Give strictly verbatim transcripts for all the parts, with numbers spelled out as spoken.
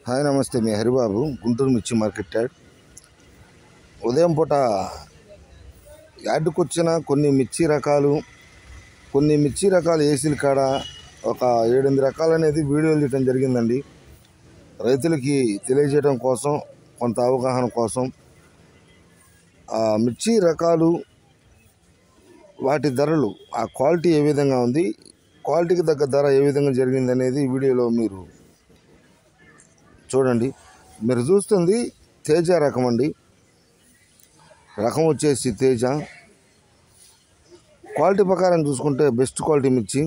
Hi నమస్తే, మీ హరిబాబు, గుంటూరు మిర్చి market yard. ఉదయం పూట యార్డుకు వచ్చిన కొన్ని మిర్చి రకాలు కొన్ని మిర్చి రకాలు ఏసీల కాడ ఒక ఏడెనిమిది రకాలు అనేది వీడియోలు తీయడం జరిగిందండి. రైతులకి తెలియజేయడం కోసం, కొంత అవగాహన కోసం. ఆ మిర్చి రకాలు, వాటి ధరలు, ఆ క్వాలిటీ ఏ విధంగా ఉంది, క్వాలిటీకి తగ్గ ధర ఏ విధంగా జరిగింది అనేది వీడియోలో మీరు చూడండి. మీరు చూస్తుంది తేజ రకం అండి. రకం వచ్చేసి తేజ. క్వాలిటీ ప్రకారం చూసుకుంటే బెస్ట్ క్వాలిటీ మిర్చి.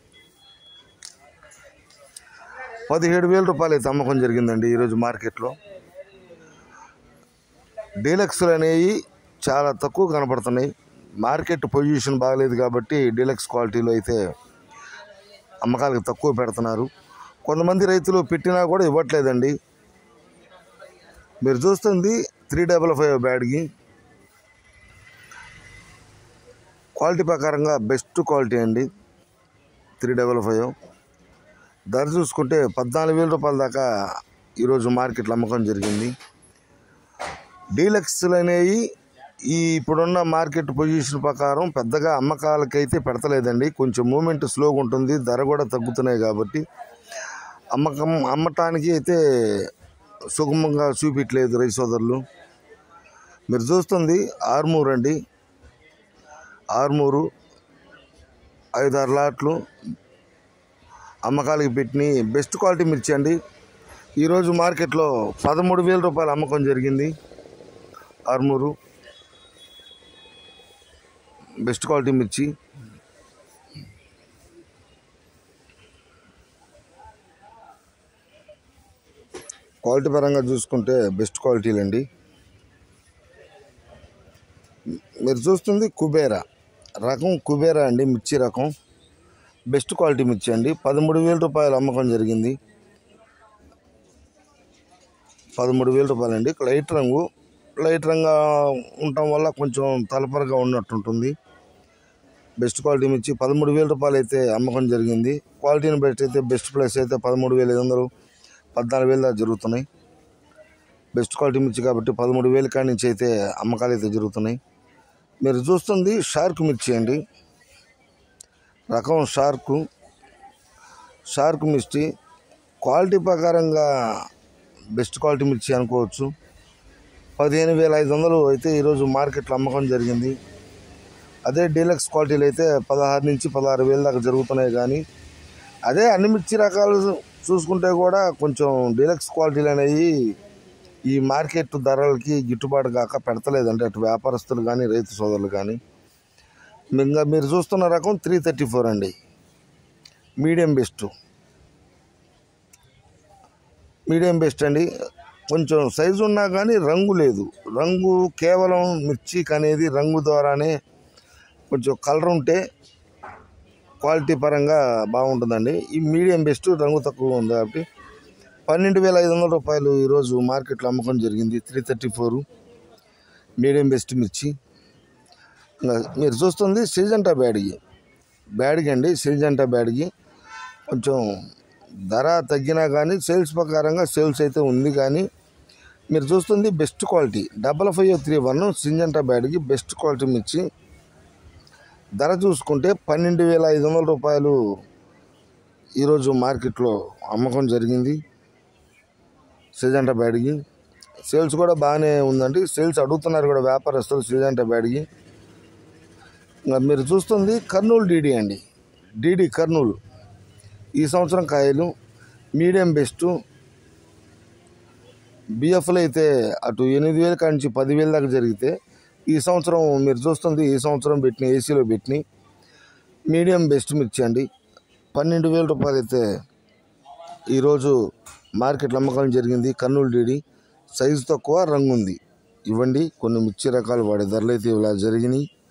పదిహేడు వేల రూపాయలు అయితే అమ్మకం జరిగిందండి ఈరోజు మార్కెట్లో. డీలక్స్లు అనేవి చాలా తక్కువ కనపడుతున్నాయి. మార్కెట్ పొజిషన్ బాగలేదు కాబట్టి డీలక్స్ క్వాలిటీలో అయితే అమ్మకాలకు తక్కువ పెడుతున్నారు. కొంతమంది రైతులు పెట్టినా కూడా ఇవ్వట్లేదండి. మీరు చూస్తుంది three double five Byadgi. Quality ప్రకారంగా బెస్ట్ క్వాలిటీ అండి త్రీ డబల్ ఫైవ్. ధర చూసుకుంటే పద్నాలుగు వేల రూపాయల దాకా ఈరోజు మార్కెట్లో అమ్మకం జరిగింది. డీలక్స్లు అనేవి ఈ ఇప్పుడున్న మార్కెట్ పొజిషన్ ప్రకారం పెద్దగా అమ్మకాలకైతే పెడతలేదండి. కొంచెం మూమెంట్ స్లోగా ఉంటుంది, ధర కూడా తగ్గుతున్నాయి కాబట్టి అమ్మకం అమ్మటానికి అయితే సుగమంగా చూపించలేదు రైతు సోదరులు. మీరు చూస్తుంది ఆర్మూర్ అండి. ఆర్మూరు ఐదారు లాట్లు అమ్మకాలకి పెట్టిన బెస్ట్ క్వాలిటీ మిర్చి అండి. ఈరోజు మార్కెట్లో పదమూడు వేల రూపాయలు అమ్మకం జరిగింది. ఆర్మూరు బెస్ట్ క్వాలిటీ మిర్చి. క్వాలిటీ పరంగా చూసుకుంటే బెస్ట్ క్వాలిటీలండి. మీరు చూస్తుంది కుబేరా రకం. కుబేరా అండి మిర్చి రకం. బెస్ట్ క్వాలిటీ మిర్చి అండి. పదమూడు వేల రూపాయలు అమ్మకం జరిగింది. పదమూడు వేల రూపాయలు అండి. లైట్ రంగు. లైట్ రంగా ఉండటం వల్ల కొంచెం తలపరగా ఉన్నట్టుంటుంది. బెస్ట్ క్వాలిటీ మిర్చి పదమూడు వేల రూపాయలు అయితే అమ్మకం జరిగింది. క్వాలిటీని బట్టి అయితే బెస్ట్ ప్రైస్ అయితే పదమూడు వేల ఐదు వందలు పద్నాలుగు వేలు దాకా జరుగుతున్నాయి. బెస్ట్ క్వాలిటీ మిర్చి కాబట్టి పదమూడు వేల కాడి నుంచి అయితే అమ్మకాలు అయితే జరుగుతున్నాయి. మీరు చూస్తుంది షార్క్ మిర్చి అండి. రకం షార్కు. షార్క్ మిర్చి క్వాలిటీ ప్రకారంగా బెస్ట్ క్వాలిటీ మిర్చి అనుకోవచ్చు. పదిహేను వేల ఐదు వందలు అయితే ఈరోజు మార్కెట్లో అమ్మకం జరిగింది. అదే డీలక్స్ క్వాలిటీలు అయితే పదహారు నుంచి పదహారు వేల దాకా జరుగుతున్నాయి. కానీ అదే అన్ని మిర్చి రకాలు చూసుకుంటే కూడా కొంచెం డీలక్స్ క్వాలిటీలు అనేవి ఈ మార్కెట్ ధరలకి గిట్టుబాటు కాక పెడతలేదండి అటు వ్యాపారస్తులు కానీ రైతు సోదరులు కానీ. ఇంకా మీరు చూస్తున్న రకం త్రీ థర్టీ ఫోర్ అండి. Medium best. మీడియం బెస్ట్ అండి. కొంచెం సైజు ఉన్నా కానీ రంగు లేదు. రంగు కేవలం మిర్చికి అనేది రంగు ద్వారానే కొంచెం కలర్ ఉంటే క్వాలిటీ పరంగా బాగుంటుందండి. ఈ మీడియం బెస్ట్ రంగు తక్కువ ఉంది కాబట్టి పన్నెండు వేల ఐదు వందల రూపాయలు ఈరోజు మార్కెట్లో అమ్మకం జరిగింది. Three thirty four medium best మిర్చి. మీరు చూస్తుంది సిజంటా బ్యాడ్గి. బ్యాడ్గి అండి. సిజంటా బ్యాడ్గి కొంచెం ధర తగ్గినా కానీ సేల్స్ ప్రకారంగా సేల్స్ అయితే ఉంది. కానీ మీరు చూస్తుంది best quality double five three one Syngenta Byadgi best quality మిర్చి. ధర చూసుకుంటే పన్నెండు వేల ఐదు వందల రూపాయలు ఈరోజు మార్కెట్లో అమ్మకం జరిగింది. సిజంటా బ్యాడ్కి సేల్స్ కూడా బాగానే ఉందండి. సేల్స్ అడుగుతున్నారు కూడా వ్యాపారస్తులు సిజంటా బ్యాడ్కి. ఇంకా మీరు చూస్తుంది కర్నూలు డీడీ అండి. డీడీ కర్నూలు ఈ సంవత్సరం కాయలు మీడియం బెస్ట్. బిఎఫ్లో అయితే అటు ఎనిమిది వేల కాడి నుంచి పదివేల దాకా జరిగితే ఈ సంవత్సరం మీరు చూస్తుంది ఈ సంవత్సరం పెట్టిన ఏసీలో పెట్టిన మీడియం బెస్ట్ మిర్చి అండి. పన్నెండు వేల రూపాయలు అయితే ఈరోజు మార్కెట్లో అమ్మకం జరిగింది. కర్నూలు డీడీ సైజు తక్కువ, రంగు ఉంది. ఇవ్వండి కొన్ని మిర్చి రకాలు వాడే ధరలు అయితే ఇలా జరిగినాయి.